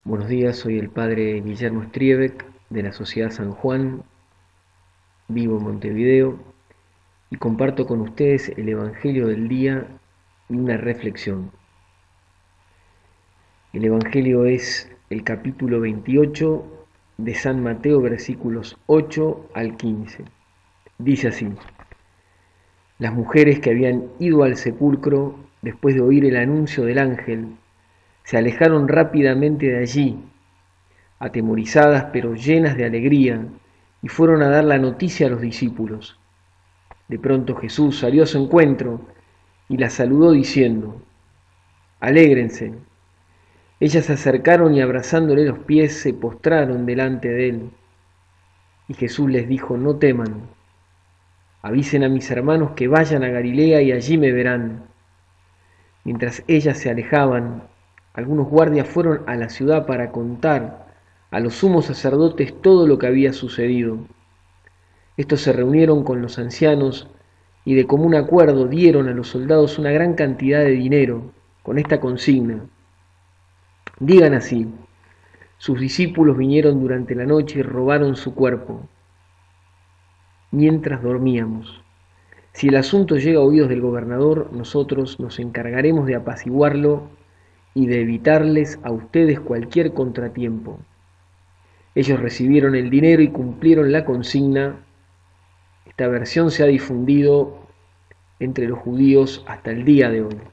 Buenos días, soy el padre Guillermo Striebeck de la Sociedad San Juan, vivo en Montevideo y comparto con ustedes el Evangelio del día y una reflexión. El Evangelio es el capítulo 28 de San Mateo, versículos 8 al 15. Dice así: Las mujeres que habían ido al sepulcro después de oír el anuncio del ángel se alejaron rápidamente de allí, atemorizadas pero llenas de alegría, y fueron a dar la noticia a los discípulos. De pronto Jesús salió a su encuentro y las saludó diciendo: Alégrense. Ellas se acercaron y abrazándole los pies se postraron delante de él. Y Jesús les dijo: No teman, avisen a mis hermanos que vayan a Galilea y allí me verán. Mientras ellas se alejaban, algunos guardias fueron a la ciudad para contar a los sumos sacerdotes todo lo que había sucedido. Estos se reunieron con los ancianos y de común acuerdo dieron a los soldados una gran cantidad de dinero con esta consigna: digan así, sus discípulos vinieron durante la noche y robaron su cuerpo mientras dormíamos. Si el asunto llega a oídos del gobernador, nosotros nos encargaremos de apaciguarlo y de evitarles a ustedes cualquier contratiempo. Ellos recibieron el dinero y cumplieron la consigna. Esta versión se ha difundido entre los judíos hasta el día de hoy.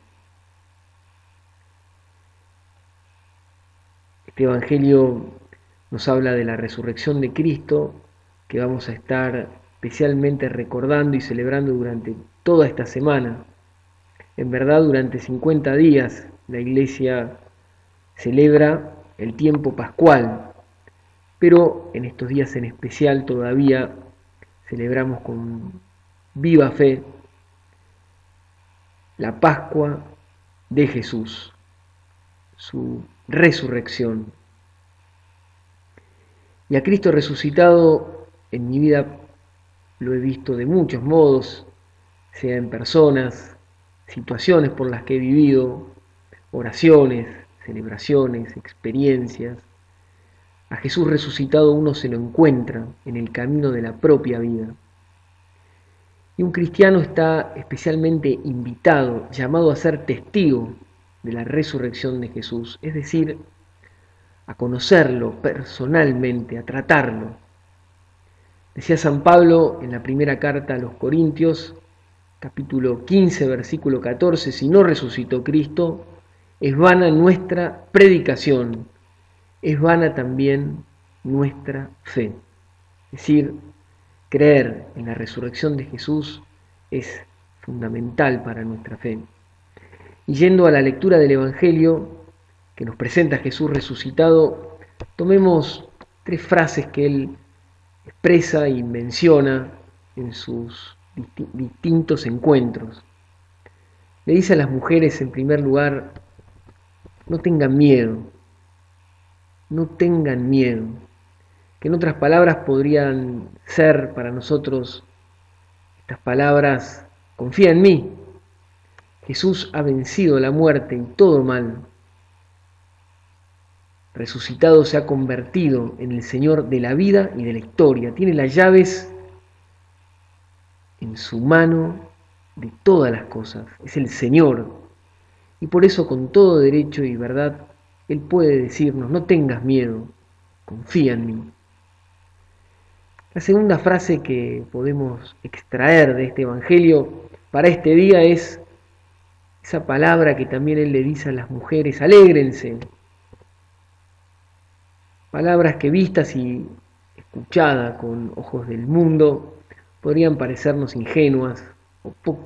Este Evangelio nos habla de la resurrección de Cristo, que vamos a estar especialmente recordando y celebrando durante toda esta semana. En verdad, durante 50 días la Iglesia celebra el tiempo pascual, pero en estos días en especial todavía celebramos con viva fe la Pascua de Jesús, su resurrección. Y a Cristo resucitado en mi vida lo he visto de muchos modos, sea en personas, situaciones por las que he vivido, oraciones, celebraciones, experiencias. A Jesús resucitado uno se lo encuentra en el camino de la propia vida. Y un cristiano está especialmente invitado, llamado a ser testigo de la resurrección de Jesús, es decir, a conocerlo personalmente, a tratarlo. Decía San Pablo en la primera carta a los Corintios, capítulo 15, versículo 14, si no resucitó Cristo, es vana nuestra predicación, es vana también nuestra fe. Es decir, creer en la resurrección de Jesús es fundamental para nuestra fe. Y yendo a la lectura del Evangelio que nos presenta a Jesús resucitado, tomemos tres frases que él expresa y menciona en sus distintos encuentros. Le dice a las mujeres, en primer lugar, no tengan miedo, no tengan miedo, que en otras palabras podrían ser para nosotros estas palabras: confía en mí, Jesús ha vencido la muerte y todo mal, resucitado se ha convertido en el Señor de la vida y de la historia, tiene las llaves en su mano de todas las cosas, es el Señor, y por eso con todo derecho y verdad Él puede decirnos: no tengas miedo, confía en mí. La segunda frase que podemos extraer de este Evangelio para este día es esa palabra que también Él le dice a las mujeres: alégrense. Palabras que vistas y escuchadas con ojos del mundo podrían parecernos ingenuas o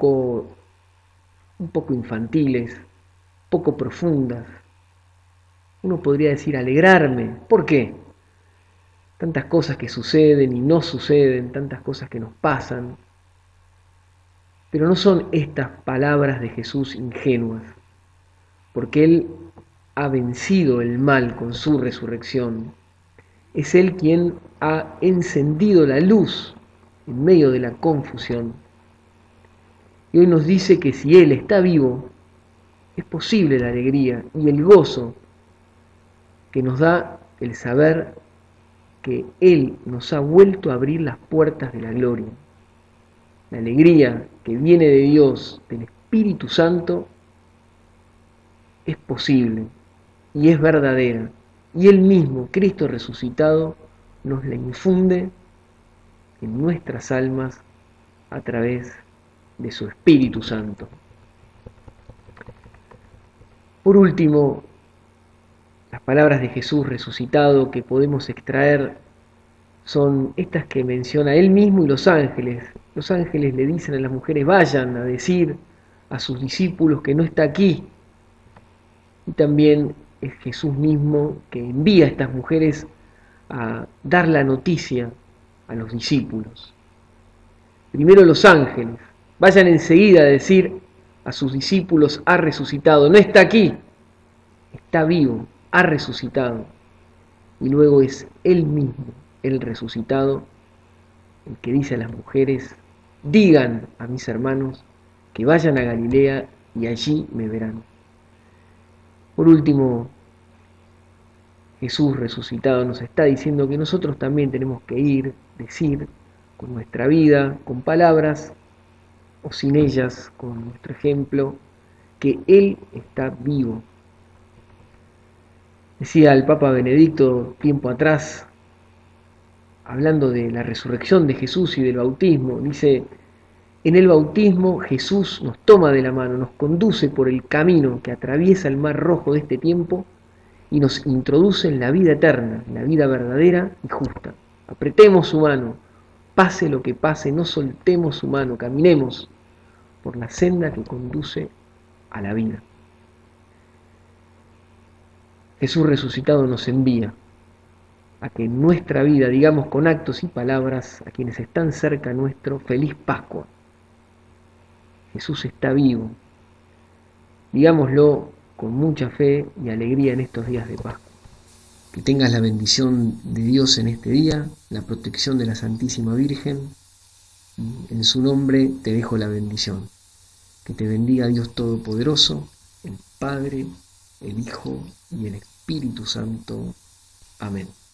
un poco infantiles, poco profundas. Uno podría decir alegrarme. ¿Por qué? Tantas cosas que suceden y no suceden, tantas cosas que nos pasan. Pero no son estas palabras de Jesús ingenuas, porque Él ha vencido el mal con su resurrección. Es Él quien ha encendido la luz en medio de la confusión. Y hoy nos dice que si Él está vivo, es posible la alegría y el gozo que nos da el saber que Él nos ha vuelto a abrir las puertas de la gloria. La alegría que viene de Dios, del Espíritu Santo, es posible y es verdadera. Y Él mismo, Cristo resucitado, nos la infunde en nuestras almas a través de su Espíritu Santo. Por último, las palabras de Jesús resucitado que podemos extraer son estas que menciona Él mismo y los ángeles. Los ángeles le dicen a las mujeres, vayan a decir a sus discípulos que no está aquí. Y también es Jesús mismo que envía a estas mujeres a dar la noticia a los discípulos. Primero los ángeles, vayan enseguida a decir a sus discípulos, ha resucitado, no está aquí, está vivo, ha resucitado. Y luego es Él mismo, el resucitado, el que dice a las mujeres, digan a mis hermanos que vayan a Galilea y allí me verán. Por último, Jesús resucitado nos está diciendo que nosotros también tenemos que ir, decir, con nuestra vida, con palabras o sin ellas, con nuestro ejemplo, que Él está vivo. Decía el Papa Benedicto tiempo atrás, hablando de la resurrección de Jesús y del bautismo, dice, en el bautismo Jesús nos toma de la mano, nos conduce por el camino que atraviesa el mar rojo de este tiempo y nos introduce en la vida eterna, en la vida verdadera y justa. Apretemos su mano, pase lo que pase, no soltemos su mano, caminemos por la senda que conduce a la vida. Jesús resucitado nos envía a que en nuestra vida digamos con actos y palabras a quienes están cerca nuestro, feliz Pascua. Jesús está vivo. Digámoslo con mucha fe y alegría en estos días de Pascua. Que tengas la bendición de Dios en este día, la protección de la Santísima Virgen. En su nombre te dejo la bendición. Que te bendiga Dios Todopoderoso, el Padre, el Hijo y el Espíritu Santo. Amén.